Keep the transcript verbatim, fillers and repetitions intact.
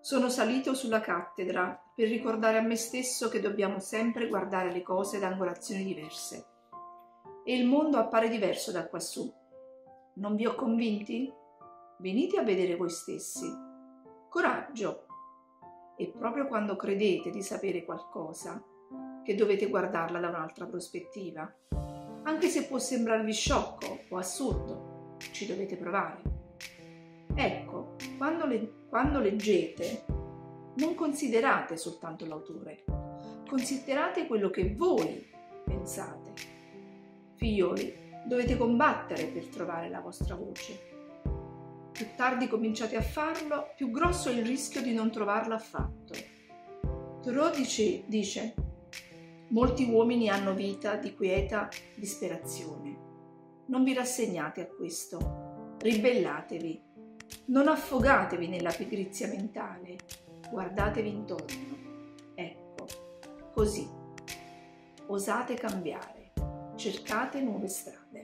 Sono salito sulla cattedra per ricordare a me stesso che dobbiamo sempre guardare le cose da angolazioni diverse. E il mondo appare diverso da quassù. Non vi ho convinti? Venite a vedere voi stessi. Coraggio! E proprio quando credete di sapere qualcosa, che dovete guardarla da un'altra prospettiva. Anche se può sembrarvi sciocco o assurdo, ci dovete provare. Ecco, quando, le, quando leggete, non considerate soltanto l'autore, considerate quello che voi pensate. Figlioli, dovete combattere per trovare la vostra voce. Più tardi cominciate a farlo, più grosso è il rischio di non trovarla affatto. Thoreau dice, dice, molti uomini hanno vita di quieta disperazione. Non vi rassegnate a questo, ribellatevi. Non affogatevi nella pigrizia mentale, guardatevi intorno. Ecco, così. Osate cambiare, cercate nuove strade.